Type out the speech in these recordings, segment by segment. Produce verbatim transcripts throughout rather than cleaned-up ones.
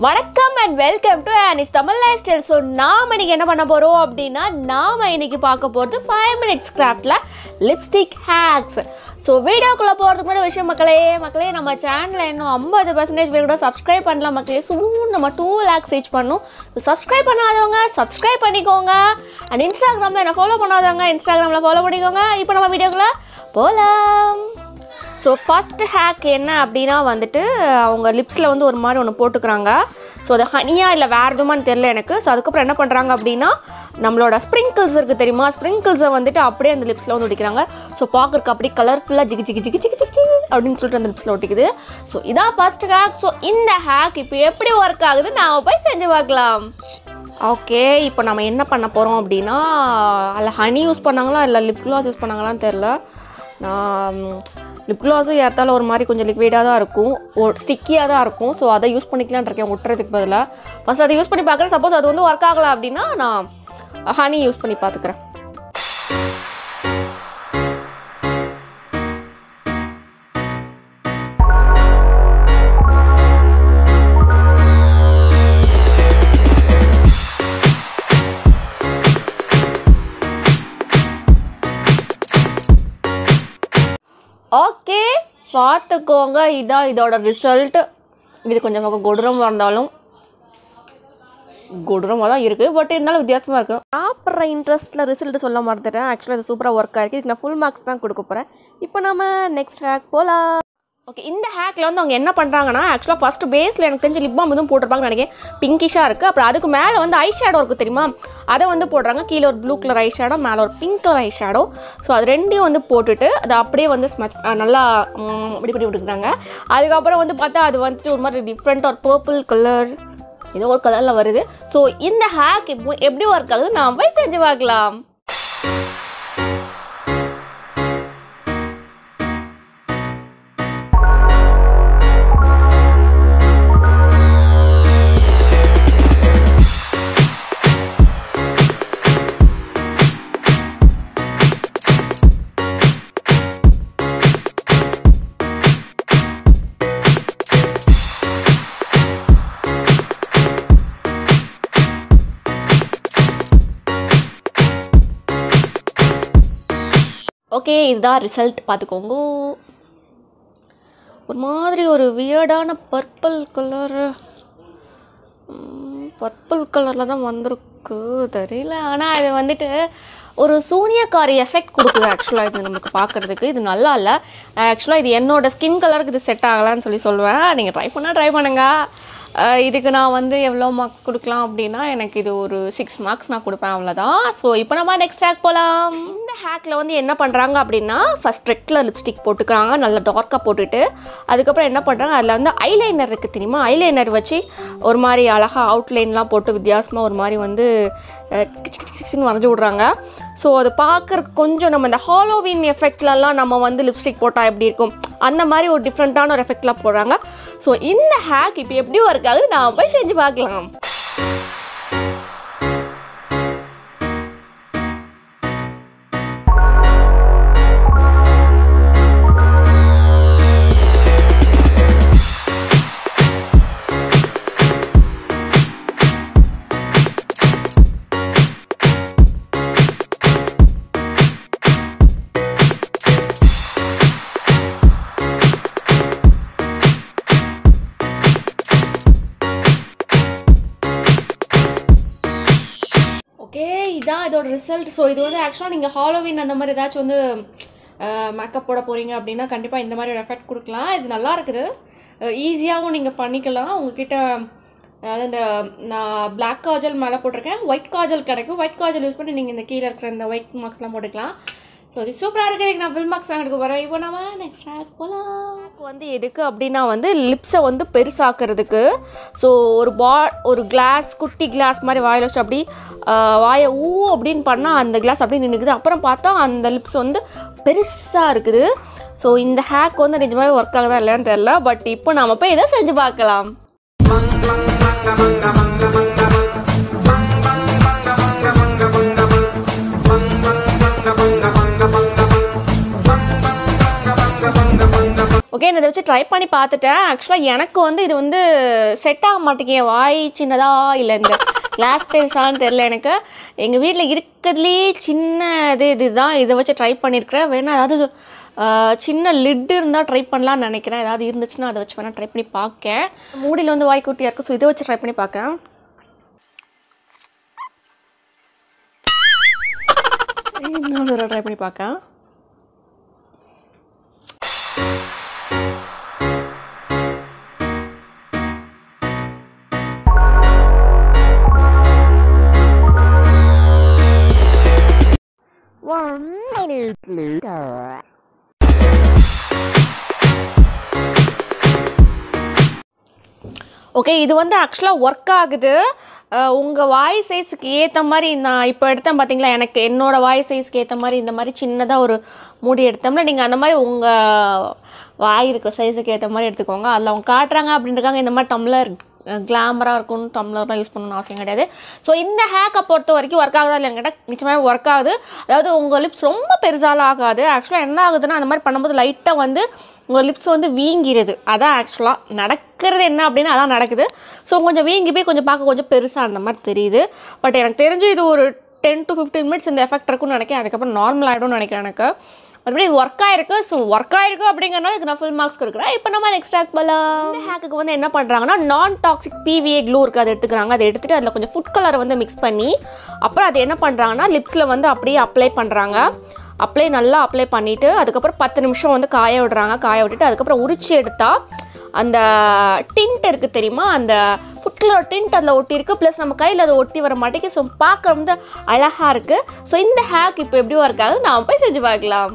வணக்கம் and welcome to Candies Tamil Lifestyle. So நாம இன்னைக்கு என்ன பண்ண போறோம் அப்படினா நாம இன்னைக்கு பார்க்க போறது five minutes craftல lipstick hacks. So வீடியோக்குள்ள போறதுக்கு முன்னாடி விஷயம் மக்களே மக்களே நம்ம சேனலை இன்னும் fifty percent பேர் கூட subscribe பண்ணல மக்களே. soon நம்ம two lakhs reach பண்ணனும். So subscribe பண்ணாதவங்க subscribe பண்ணிக்கோங்க. and Instagramல என்ன follow பண்ணாதவங்க Instagramல follow பண்ணிக்கோங்க. இப்போ நம்ம வீடியோக்குள்ள போலாம். So first hack என்ன அப்படினா வந்துட்டு அவங்க லிப்ஸ்ல வந்து ஒரு மாதிரி ஒன்னு போட்டுக்கறாங்க. சோ அது ஹனியா இல்ல வேற எதுமான்னு தெரியல எனக்கு. சோ அதுக்கு அப்புறம் என்ன பண்றாங்க அப்படினா நம்மளோட ஸ்ப்ரிங்கிள்ஸ் இருக்கு தெரியுமா, ஸ்ப்ரிங்கிள்ஸை வந்துட்டு அப்படியே அந்த லிப்ஸ்ல வந்து ஒட்டிக்கறாங்க. சோ பாக்கறதுக்கு அப்படியே கலர்ஃபுல்லா ஜிகி ஜிகி ஜிகி ஜிகி ஜிகி அப்படினு சொல்லிட்டு அந்த லிப்ஸ்ல ஒட்டிக்குது. சோ இதான் ஃபர்ஸ்ட் ஹேக். சோ இந்த ஹேக் இப்போ எப்படி வர்க் ஆகுது நாம போய் செஞ்சு பார்க்கலாம். ஓகே, இப்போ நம்ம என்ன பண்ண போறோம் அப்படினா அல்ல ஹனி யூஸ் பண்ணாங்களா இல்ல லிப் க்ளாஸ் யூஸ் பண்ணாங்களான்னு தெரியல. நான் லிப் க்ளாஸும் ஏற்றால ஒரு மாதிரி கொஞ்சம் லிக்விடாக தான் இருக்கும், ஸ்டிக்கியாக தான் இருக்கும். ஸோ அதை யூஸ் பண்ணிக்கலான் இருக்கேன் ஒட்டுறதுக்கு பதிலாக. ஃபஸ்ட் அதை யூஸ் பண்ணி பார்க்குறேன். சப்போஸ் அது வந்து ஒர்க் ஆகலை அப்படின்னா நான் ஹனி யூஸ் பண்ணி பார்த்துக்கிறேன். ஓகே பார்த்துக்கோங்க, இதான் இதோட ரிசல்ட். இது கொஞ்சம் பக்கம் கொடூரமாக இருந்தாலும் கொடூரமாக தான் இருக்குது, பட் இருந்தாலும் வித்தியாசமாக இருக்குது. சாப்பிட்ற இன்ட்ரெஸ்ட்டில் ரிசல்ட் சொல்ல மறந்துட்டேன். ஆக்சுவலாக இது சூப்பராக ஒர்க் ஆகிருக்கு. இதுக்கு நான் ஃபுல் மார்க்ஸ் தான் கொடுக்க போகிறேன். இப்போ நம்ம நெக்ஸ்ட் ஹேக் போகலாம். ஓகே, இந்த ஹேக்கில் வந்து அவங்க என்ன பண்ணுறாங்கன்னா ஆக்சுவலாக ஃபஸ்ட்டு பேஸில் எனக்கு தெரிஞ்ச லிப் பாம் எதுவும் போட்டிருப்பாங்கன்னு நினைக்கிறேன். பிங்கிஷாக இருக்குது. அப்புறம் அதுக்கு மேலே வந்து ஐ ஷேடோ இருக்குது தெரியுமா, அதை வந்து போடுறாங்க. கீழே ஒரு ப்ளூ கலர் ஐ ஷேடோ, மேலே ஒரு pink colour eye shadow. So அது ரெண்டையும் வந்து போட்டுட்டு அதை அப்படியே வந்து ஸ்மச் நல்லா இப்படி பண்ணி விட்டுருக்காங்க. அதுக்கப்புறம் வந்து பார்த்தா அது வந்துட்டு ஒரு மாதிரி டிஃப்ரெண்ட் ஒரு பர்பிள் கலர் ஏதோ ஒரு கலரில் வருது. ஸோ இந்த ஹேக் இப்போ எப்படி ஒர்க் ஆகுது நான் போய் செஞ்சு பார்க்கலாம். ஓகே, இதுதான் ரிசல்ட் பார்த்துக்கோங்க. ஒரு மாதிரி ஒரு வியர்டான பர்பிள் கலரு பர்பிள் கலரில் தான் வந்திருக்கு தெரியல. ஆனால் இது வந்துட்டு ஒரு சூனியக்காரி எஃபெக்ட் கொடுக்குது. ஆக்சுவலாக இது நமக்கு பார்க்குறதுக்கு இது நல்லா இல்லை. ஆக்சுவலாக இது என்னோடய ஸ்கின் கலருக்கு இது செட் ஆகலான்னு சொல்லி சொல்லுவேன். நீங்கள் ட்ரை பண்ணால் ட்ரை பண்ணுங்க. இதுக்கு நான் வந்து எவ்வளோ மார்க்ஸ் கொடுக்கலாம் அப்படின்னா எனக்கு இது ஒரு சிக்ஸ் மார்க்ஸ் நான் கொடுப்பேன், அவ்வளோதான். ஸோ இப்போ நம்ம நெக்ஸ்ட் ஹேக் போகலாம். இந்த ஹேக்கில் வந்து என்ன பண்ணுறாங்க அப்படின்னா ஃபஸ்ட் ரெட்டில் லிப்ஸ்டிக் போட்டுக்கிறாங்க, நல்லா டார்க்காக போட்டுட்டு அதுக்கப்புறம் என்ன பண்ணுறாங்க அதில் வந்து ஐலைனர் இருக்குது தெரியுமா, ஐலைனர் வச்சு ஒரு மாதிரி அழகாக அவுட்லைன்லாம் போட்டு வித்தியாசமாக ஒரு மாதிரி வந்து கிச்சின்னு வரைஞ்சி விட்றாங்க. ஸோ அது பார்க்குறதுக்கு கொஞ்சம் நம்ம இந்த ஹாலோவின் எஃபெக்ட்லலாம் நம்ம வந்து லிப்ஸ்டிக் போட்டால் எப்படி இருக்கும் அந்த மாதிரி ஒரு டிஃப்ரெண்ட்டான ஒரு எஃபெக்ட்லாம் போடுறாங்க. ஸோ இந்த ஹேக் இப்போ எப்படி ஒர்க் ஆகுது நான் போய் செஞ்சு பார்க்கலாம். ஓகே, இதான் இதோட ரிசல்ட். ஸோ இது வந்து ஆக்சுவலாக நீங்கள் ஹாலோவின் அந்த மாதிரி ஏதாச்சும் வந்து மேக்கப் போட போகிறீங்க அப்படின்னா கண்டிப்பாக இந்த மாதிரி ஒரு எஃபெக்ட் கொடுக்கலாம். இது நல்லா இருக்குது, ஈஸியாகவும் நீங்கள் பண்ணிக்கலாம். உங்ககிட்ட அதாவது இந்த நான் பிளாக் காஜல் மேலே போட்டிருக்கேன், ஒயிட் காஜல் கிடைக்கும். ஒயிட் காஜல் யூஸ் பண்ணி நீங்கள் இந்த கீழே இருக்கிற இந்த ஒயிட் மார்க்ஸ்லாம் போட்டுக்கலாம். ஸோ இது சூப்பராக இருக்குது. இதுக்கு நான் ஃபில் மார்க்ஸ் தான் எடுக்க போகிறேன். இப்போ நம்ம நெக்ஸ்ட் ஹேக் போகலாம். வந்து எதுக்கு அப்படின்னா வந்து லிப்ஸை வந்து பெருசாக்குறதுக்கு. ஸோ ஒரு பா ஒரு கிளாஸ் குட்டி கிளாஸ் மாதிரி வாயில் வச்சு அப்படி வாயை ஊ அப்படின்னு பண்ணால் அந்த கிளாஸ் அப்படி நின்றுக்குது. அப்புறம் பார்த்தா அந்த லிப்ஸ் வந்து பெருசாக இருக்குது. ஸோ இந்த ஹேக் வந்து நிஜமாகவே ஒர்க் ஆகுதா இல்லையான்னு தெரில, பட் இப்போ நாம் போய் இதை செஞ்சு பார்க்கலாம். ஓகே, நான் இதை வச்சு ட்ரை பண்ணி பார்த்துட்டேன். ஆக்சுவலாக எனக்கு வந்து இது வந்து செட் ஆக மாட்டேங்க. வாய் சின்னதா இல்லை இந்த கிளாஸ் பெருசான்னு தெரில. எனக்கு எங்கள் வீட்டில் இருக்கிறதுலே சின்ன இது இதுதான். இதை வச்சு ட்ரை பண்ணியிருக்கிறேன். வேணா ஏதாவது சின்ன லிட்டு இருந்தால் ட்ரை பண்ணலான்னு நினைக்கிறேன். ஏதாவது இருந்துச்சுன்னா அதை வச்சு வேணால் ட்ரை பண்ணி பார்க்கேன். மூடியில் வந்து வாய் குட்டியாக இருக்குது. ஸோ இதை வச்சு ட்ரை பண்ணி பார்க்கேன். இன்னொரு தடவை ட்ரை பண்ணி பார்க்கேன். One minute later. ஓகே, இது வந்து ஆக்சுவலாக ஒர்க் ஆகுது. உங்கள் வாய் சைஸுக்கு ஏற்ற மாதிரி நான் இப்போ எடுத்தேன் பார்த்தீங்களா, எனக்கு என்னோடய வாய் சைஸுக்கு ஏற்ற மாதிரி இந்த மாதிரி சின்னதாக ஒரு மூடி எடுத்தோம்னா நீங்கள் அந்த மாதிரி உங்கள் வாய் இருக்கிற சைஸுக்கு ஏற்ற மாதிரி எடுத்துக்கோங்க. அதில் அவங்க காட்டுறாங்க அப்படின்ட்டுருக்காங்க இந்த மாதிரி டம்ளர் கிளாமராக இருக்கும்னு டம்ளர்லாம் யூஸ் பண்ணணும்னு அவசியம் கிடையாது. ஸோ இந்த ஹேக்கை பொறுத்த வரைக்கும் ஒர்க் ஆகுதா இல்லைன்னு கேட்டால் நிச்சயமாக ஒர்க் ஆகுது. அதாவது உங்கள் லிப்ஸ் ரொம்ப பெருசாலாம் ஆகாது. ஆக்சுவலாக என்ன ஆகுதுன்னா அந்த மாதிரி பண்ணும்போது லைட்டாக வந்து உங்கள் லிப்ஸ் வந்து வீங்கிடுது. அதான் ஆக்சுவலாக நடக்கிறது என்ன அப்படின்னா அதான் நடக்குது. ஸோ கொஞ்சம் வீங்கி போய் கொஞ்சம் பார்க்க கொஞ்சம் பெருசாக அந்த மாதிரி தெரியுது. பட் எனக்கு தெரிஞ்சு இது ஒரு டென் டு ஃபிஃப்டீன் மினிட்ஸ் இந்த எஃபெக்ட் இருக்குன்னு நினைக்கிறேன். அதுக்கப்புறம் நார்மல் ஆகிடும்னு நினைக்கிறேன் எனக்கு. அதுபடி இது ஒர்க் ஆயிருக்கு. ஸோ ஒர்க் ஆயிருக்கு அப்படிங்கிறனால இதுக்கு நான் ஃபுல் மார்க்ஸ் கொடுக்குறேன். இப்போ நம்ம நெக்ஸ்ட் ஹேக் பண்ணலாம். இந்த ஹேக்குக்கு வந்து என்ன பண்ணுறாங்கன்னா நான் டாக்ஸிக் பிவிஏ க்ளூ இருக்குது, அதை எடுத்துக்கிறாங்க. அதை எடுத்துகிட்டு அதில் கொஞ்சம் ஃபுட் கலரை வந்து மிக்ஸ் பண்ணி அப்புறம் அது என்ன பண்ணுறாங்கன்னா லிப்ஸில் வந்து அப்படியே அப்ளை பண்ணுறாங்க. அப்ளை நல்லா அப்ளை பண்ணிவிட்டு அதுக்கப்புறம் பத்து நிமிஷம் வந்து காய விடுறாங்க. காய விட்டுட்டு அதுக்கப்புறம் உரிச்சு எடுத்தால் அந்த டிண்ட் இருக்குது தெரியுமா, அந்த ஃபுட் கலர் டிண்ட் அதில் ஒட்டி இருக்குது. ப்ளஸ் நம்ம கையில் அதை ஒட்டி வர மாட்டேங்குது. ஸோ பார்க்க வந்து அழகாக இருக்குது. ஸோ இந்த ஹேக் இப்போ எப்படி ஒர்க் ஆகுது நான் போய் செஞ்சு பார்க்கலாம்.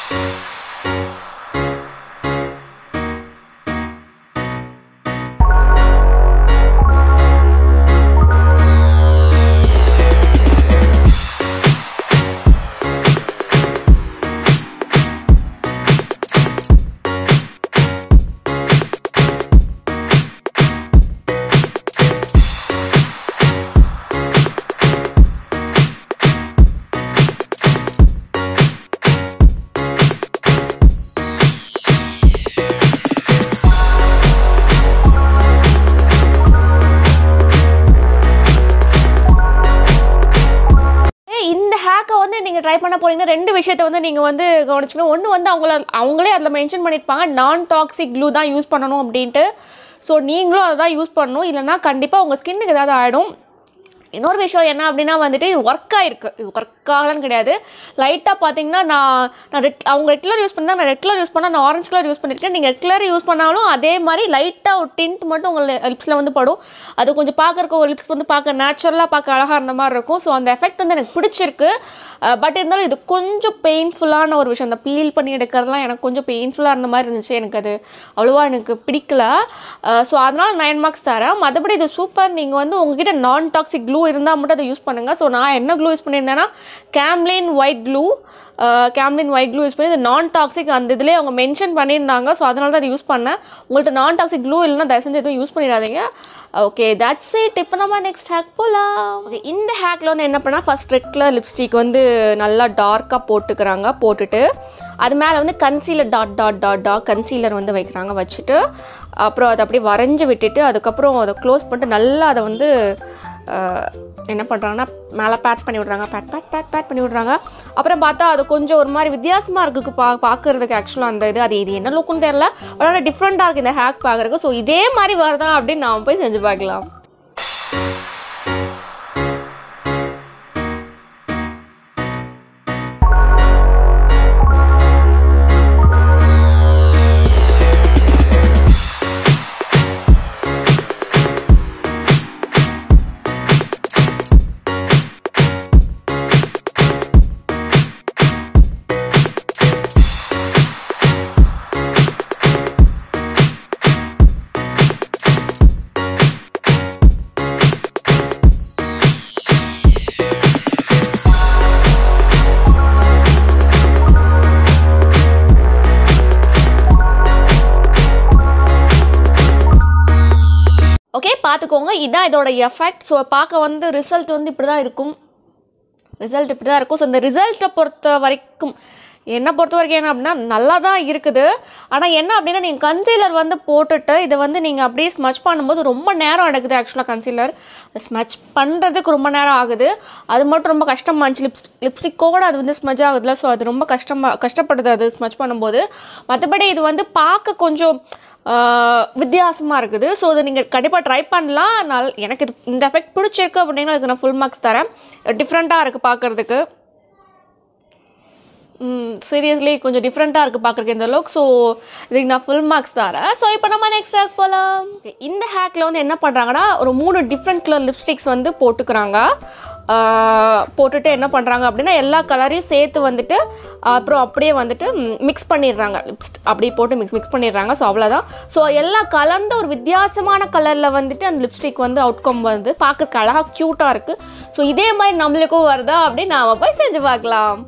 நீங்கள் ட்ரை பண்ண போறீங்கன்னா ரெண்டு விஷயத்தை வந்து நீங்கள் வந்து கவனிச்சுக்கணும். ஒன்று வந்து அவங்கள அவங்களே அதில் மென்ஷன் பண்ணியிருப்பாங்க நான் டாக்ஸிக் க்ளூ தான் யூஸ் பண்ணணும் அப்படின்ட்டு. ஸோ நீங்களும் அதை தான் யூஸ் பண்ணணும், இல்லைனா கண்டிப்பாக உங்கள் ஸ்கின்னுக்கு ஏதாவது ஆகிடும். இன்னொரு விஷயம் என்ன அப்படின்னா வந்துட்டு இது ஒர்க் ஆகிருக்கு. இது ஒர்க் ஆகலான்னு கிடையாது. லைட்டாக பார்த்தீங்கன்னா நான் நான் ரெட் அவங்க ரெட் கலர் யூஸ் பண்ணால் நான் ரெட் கலர் யூஸ் பண்ணால் நான் ஆரஞ்சு கலர் யூஸ் பண்ணியிருக்கேன். நீங்கள் ரெட் கலர் யூஸ் பண்ணாலும் அதே மாதிரி லைட்டாக ஒரு டிண்ட் மட்டும் உங்கள் லிப்ஸில் வந்து படும். அது கொஞ்சம் பார்க்குறக்கு ஒரு லிப்ஸ் வந்து பார்க்க நேச்சுரலாக பார்க்க அழகாக இருந்த மாதிரி இருக்கும். ஸோ அந்த எஃபெக்ட் வந்து எனக்கு பிடிச்சிருக்கு. பட் இருந்தாலும் இது கொஞ்சம் பெயின்ஃபுல்லான ஒரு விஷயம். அந்த பீல் பண்ணி எடுக்கிறதுலாம் எனக்கு கொஞ்சம் பெயின்ஃபுல்லாக இருந்த மாதிரி இருந்துச்சு. எனக்கு அது அவ்வளோவா எனக்கு பிடிக்கல. ஸோ அதனால் நைன் மார்க்ஸ் தரேன். மற்றபடி இது சூப்பர். நீங்கள் வந்து உங்ககிட்ட நான் டாக்ஸிக் க்ளூ இருந்தால் மட்டும் அதை யூஸ் பண்ணுங்கள். ஸோ நான் என்ன க்ளூ யூஸ் பண்ணியிருந்தேன்னா Camlin white glue Camlin white glue use பண்ணி இது நான் டாக்ஸிக் அந்த இதிலே அவங்க மென்ஷன் பண்ணியிருந்தாங்க. ஸோ அதனால தான் அதை யூஸ் பண்ணேன். உங்கள்கிட்ட நான் டாக்ஸிக் க்ளூ இல்லைன்னா தயவு செஞ்சு எதுவும் யூஸ் பண்ணிடாதீங்க. Okay, that's it. இப்போ நம்ம நெக்ஸ்ட் ஹேக் போகலாம். ஓகே, இந்த ஹேக்கில் வந்து என்ன பண்ணால் ஃபஸ்ட் ரெட் கலர் லிப்ஸ்டிக் வந்து நல்லா டார்க்காக போட்டுக்கிறாங்க. போட்டுட்டு அது மேலே வந்து concealer dot dot dot dot concealer வந்து வைக்கிறாங்க. வச்சுட்டு அப்புறம் அதை அப்படியே வரைஞ்சி விட்டுட்டு அதுக்கப்புறம் அதை க்ளோஸ் பண்ணிட்டு நல்லா அதை வந்து என்ன பண்ணுறாங்கன்னா மேலே பேட் பண்ணி விட்றாங்க. பேட் பேட் பேட் பேட் பண்ணி விட்றாங்க. அப்புறம் பார்த்தா அது கொஞ்சம் ஒரு மாதிரி வித்தியாசமாக இருக்குது பா பார்க்குறதுக்கு. ஆக்சுவலாக அந்த இது அது இது என்ன லுக்குன்னு தெரில, அதனால் டிஃப்ரெண்ட்டாக இருக்குது இந்த ஹேக் பார்க்குறதுக்கு. ஸோ இதே மாதிரி வருதா அப்படின்னு நாம் போய் செஞ்சு பார்க்கலாம். ஓகே, பார்த்துக்கோங்க. இதுதான் இதோட எஃபெக்ட். ஸோ பார்க்க வந்து ரிசல்ட் வந்து இப்படி தான் இருக்கும். ரிசல்ட் இப்படி தான் இருக்கும். ஸோ இந்த ரிசல்ட்டை பொறுத்த வரைக்கும் என்னை பொறுத்த வரைக்கும் என்ன அப்படின்னா நல்லா தான் இருக்குது. ஆனால் என்ன அப்படின்னா நீங்கள் கன்சீலர் வந்து போட்டுட்டு இதை வந்து நீங்கள் அப்படியே ஸ்மச் பண்ணும்போது ரொம்ப நேரம் எடுக்குது. ஆக்சுவலாக கன்சீலர் ஸ்மச் பண்ணுறதுக்கு ரொம்ப நேரம் ஆகுது. அது மட்டும் ரொம்ப கஷ்டமாக இருந்துச்சு. லிப்ஸ் லிப்ஸ்டிக்கோட அது வந்து ஸ்மஜ் ஆகுதுல, ஸோ அது ரொம்ப கஷ்டமாக கஷ்டப்படுது அது ஸ்மச் பண்ணும்போது. மற்றபடி இது வந்து பார்க்க கொஞ்சம் வித்தியாசமாக இருக்குது. ஸோ இதை நீங்கள் கண்டிப்பாக ட்ரை பண்ணலாம். நல் எனக்கு இது இந்த எஃபெக்ட் பிடிச்சிருக்கு அப்படின்னா அதுக்கு நான் ஃபுல் மார்க்ஸ் தரேன். டிஃப்ரெண்ட்டாக இருக்குது பார்க்குறதுக்கு. சீரியஸ்லி கொஞ்சம் டிஃப்ரெண்ட்டாக இருக்குது பார்க்குறக்கு இந்த லுக். ஸோ இதுக்கு நான் ஃபுல் மார்க்ஸ் தரேன். ஸோ இப்போ நம்ம நெக்ஸ்ட் ஹேக் போகலாம். இந்த ஹேக்கில் வந்து என்ன பண்ணுறாங்கன்னா ஒரு மூணு டிஃப்ரெண்ட் கலர் லிப்ஸ்டிக்ஸ் வந்து போட்டுக்கிறாங்க. போட்டுட்டு என்ன பண்ணுறாங்க அப்படின்னா எல்லா கலரையும் சேர்த்து வந்துட்டு அப்புறம் அப்படியே வந்துட்டு மிக்ஸ் பண்ணிடுறாங்க. லிப்ஸ்ட் அப்படியே போட்டு மிக்ஸ் மிக்ஸ் பண்ணிடுறாங்க. ஸோ அவ்வளோதான். ஸோ எல்லாம் கலந்த ஒரு வித்தியாசமான கலரில் வந்துட்டு அந்த லிப்ஸ்டிக் வந்து அவுட்கம் வந்து பார்க்குறக்கு அழகாக க்யூட்டாக இருக்குது. ஸோ இதே மாதிரி நம்மளுக்கும் வருதா அப்படின்னு நாம் போய் செஞ்சு பார்க்கலாம்.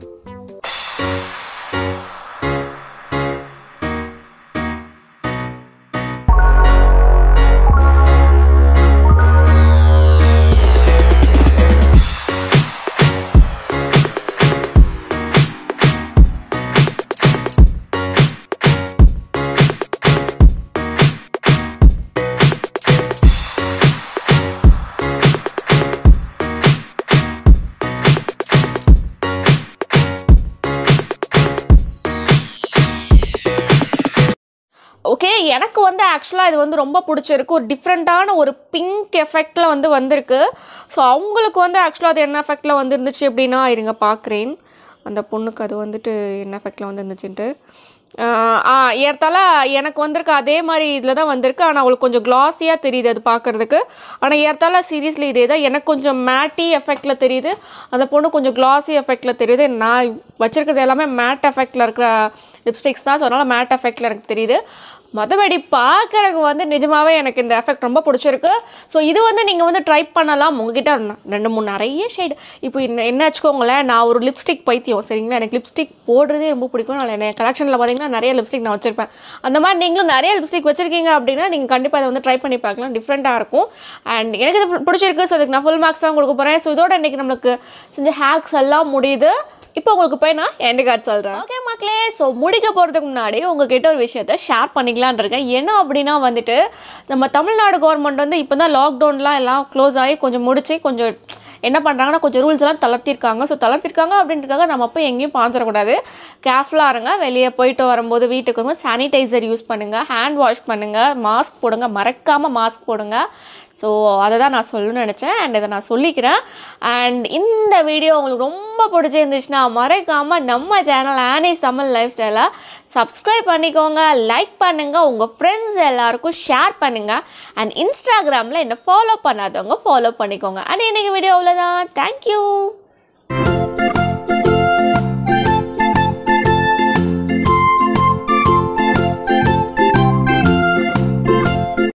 ஓகே, எனக்கு வந்து ஆக்சுவலாக இது வந்து ரொம்ப பிடிச்சிருக்கு. ஒரு டிஃப்ரெண்ட்டான ஒரு பிங்க் எஃபெக்டில் வந்து வந்திருக்கு. ஸோ அவங்களுக்கு வந்து ஆக்சுவலாக அது என்ன எஃபெக்டில் வந்து இருந்துச்சு அப்படின்னா இருங்க பார்க்குறேன். அந்த பொண்ணுக்கு அது வந்துட்டு என்ன எஃபெக்டில் வந்து இருந்துச்சுன்ட்டு ஆ ஏற்றால எனக்கு வந்திருக்கு அதே மாதிரி இதில் தான் வந்திருக்கு. ஆனால் அவளுக்கு கொஞ்சம் க்ளாஸியாக தெரியுது அது பார்க்குறதுக்கு. ஆனால் ஏற்றால சீரியஸ்லி இதே தான் எனக்கு கொஞ்சம் மேட்டி எஃபெக்டில் தெரியுது. அந்த பொண்ணு கொஞ்சம் க்ளாஸி எஃபெக்டில் தெரியுது. நான் வச்சுருக்கிறது எல்லாமே மேட் எஃபெக்டில் இருக்கிற லிப்ஸ்டிக்ஸ் தான். ஸோ அதனால் மேட் எஃபெக்டில் எனக்கு தெரியுது. மற்றபடி பார்க்குறக்கு வந்து நிஜமாகவே எனக்கு இந்த எஃபெக்ட் ரொம்ப பிடிச்சிருக்கு. ஸோ இது வந்து நீங்கள் வந்து ட்ரை பண்ணலாம். உங்ககிட்ட ரெண்டு மூணு நிறைய ஷேடு இப்போ என்ன என்ன வச்சுக்கோங்களேன், நான் ஒரு லிப்ஸ்டிக் பைத்தியம் சரிங்களா. எனக்கு லிப்ஸ்டிக் போடுறதே ரொம்ப பிடிக்கும். நான் என் கலெக்ஷனில் பார்த்தீங்கன்னா நிறைய லிப்ஸ்டிக் நான் வச்சுருப்பேன். அந்த மாதிரி நீங்களும் நிறைய லிப்ஸ்டிக் வச்சுருக்கீங்க அப்படின்னா நீங்கள் கண்டிப்பாக அதை வந்து ட்ரை பண்ணி பார்க்கலாம். டிஃப்ரெண்ட்டாக இருக்கும். அண்ட் எனக்கு இது பிடிச்சிருக்கு. ஸோ அதுக்கு நான் ஃபுல் மார்க்ஸ் தான் கொடுக்க போகிறேன். ஸோ இதோட இன்றைக்கி நம்மளுக்கு செஞ்ச ஹேக்ஸ் எல்லாம் முடியுது. இப்போ உங்களுக்கு போய் நான் எண்டு கார்டு சொல்கிறேன். ஓகே மக்களே, ஸோ முடிக்க போகிறதுக்கு முன்னாடி உங்ககிட்ட ஒரு விஷயத்த ஷேர் பண்ணிக்கலான் இருக்கேன். என்ன அப்படின்னா வந்துட்டு நம்ம தமிழ்நாடு கவர்மெண்ட் வந்து இப்போ தான் லாக்டவுன்லாம் எல்லாம் க்ளோஸ் ஆகி கொஞ்சம் முடிச்சு கொஞ்சம் என்ன பண்ணுறாங்கன்னா கொஞ்சம் ரூல்ஸ் எல்லாம் தளர்த்திருக்காங்க. ஸோ தளர்த்திருக்காங்க அப்படின்றதுக்காக நம்ம போய் எங்கேயும் பாஞ்சிடக்கூடாது. கேர்ஃபுல்லாக இருங்க. வெளியே போயிட்டு வரும்போது வீட்டுக்கு வரும்போது சானிடைசர் யூஸ் பண்ணுங்கள், ஹேண்ட் வாஷ் பண்ணுங்கள், மாஸ்க் போடுங்க, மறக்காமல் மாஸ்க் போடுங்க. ஸோ அதை தான் நான் சொல்லணும்னு நினச்சேன். அண்ட் இதை நான் சொல்லிக்கிறேன். அண்ட் இந்த வீடியோ உங்களுக்கு ரொம்ப பிடிச்சிருந்துச்சுன்னா மறக்காமல் நம்ம சேனல் ஆனிஸ் தமிழ் லைஃப் ஸ்டைலை சப்ஸ்கிரைப் பண்ணிக்கோங்க, லைக் பண்ணுங்கள், உங்கள் ஃப்ரெண்ட்ஸ் எல்லாருக்கும் ஷேர் பண்ணுங்கள். அண்ட் இன்ஸ்டாகிராமில் என்னை ஃபாலோ பண்ணாதவங்க ஃபாலோ பண்ணிக்கோங்க. அண்ட் இன்றைக்கி வீடியோ அவ்வளோதான். தேங்க்யூ.